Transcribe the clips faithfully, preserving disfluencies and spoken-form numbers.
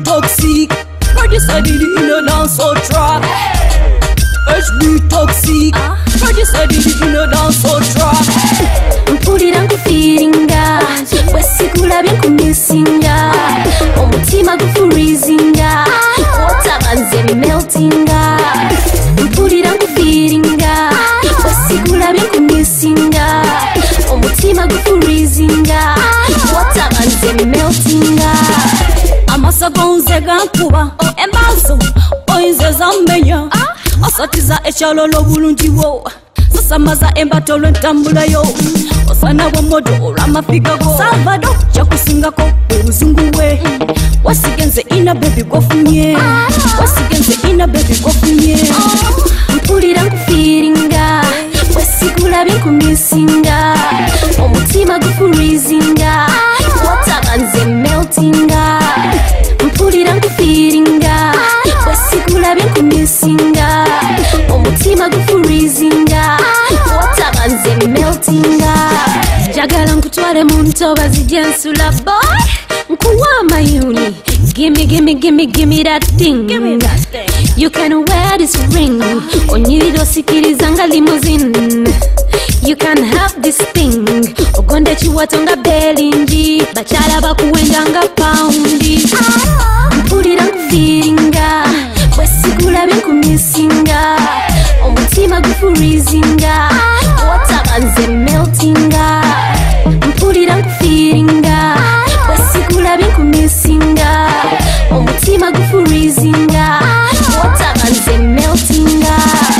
toxic. Producer did it in a dancehall track. H B toxic. Producer did it in a dancehall track. Mpulira nkufiringa wesigulabye nkumisinga omutima gufurizinga otabanze meltinga. Mpulira nkufiringa wesigulabye nkumisinga omutima gufurizinga otabanze meltinga. Amasago nze gankuba embazo oyinza zammenya asatiza ekyalo n'obulungiwo sasamaza embato lw'entambula yo osana bw'omodo olw'amafiga go salvado kyakusingako obuzungu bwe wasigenze ina bebi gofunye wasigenze ina bebi gofunye. Mpulira nkufiringa wesigulabye nkumisinga omutima gufurizinga otabanze meltinga. Mpulira nkufiringa wesigulabye nkumisinga omutima gufurizinga otabanze meltinga. Jagala nkutwale mu ntobazi gyensula boy nkuwa amayuni. Gimme, gimme, gimme, gimme that thing. You can wear this ring. Onyirira osikiriza nga limousine. You can have this thing. Ogonde chiwato nga belingi. Bachala bakuwenja nga poundi. Mpulira nkufiringa wesigulabye nkumisinga omutima gufurizinga otabanze meltinga. Mpulira nkufiringa wesigulabye nkumisinga omutima gufurizinga otabanze meltinga.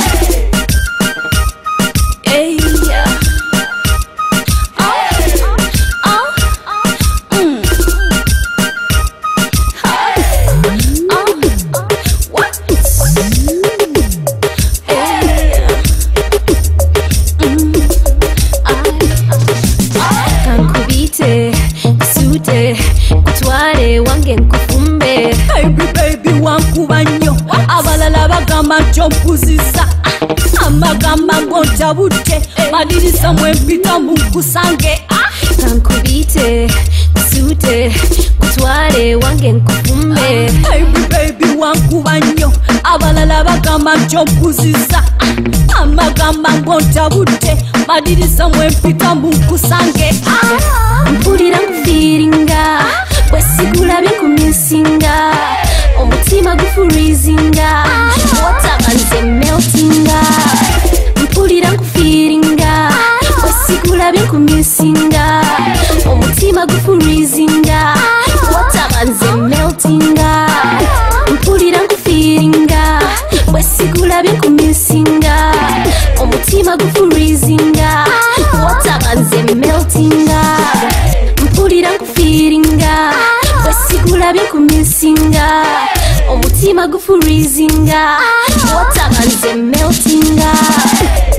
Hey, yeah. Oh, oh, mm. Oh, what? Hey, mm. I, Kankubite kusute kutwale wange nkufumbe. baby baby wankuba nnyo abalala bagamba nti ompuziza amagamba ngontabudde madirisa mwempita munkusange. Kankubite kusute kutwale wange nkufumbe. baby baby wankuba nnyo abalala bagamba nti ompuziza amagamba ngontabudde madirisa mwempita munkusange. Mpulira nkufiringa wesigulabye nkumisinga omutima gufurizinga otabanze meltinga. Mpulira nkufiringa wesigulabye nkumisinga omutima gufurizinga otabanze meltinga. Mpulira nkufiringa wesigulabye nkumisinga omutima gufurizinga otabanze meltinga. Mpulira nkufiringa wesigulabye nkumisinga omutima gufurizinga otabanze meltinga.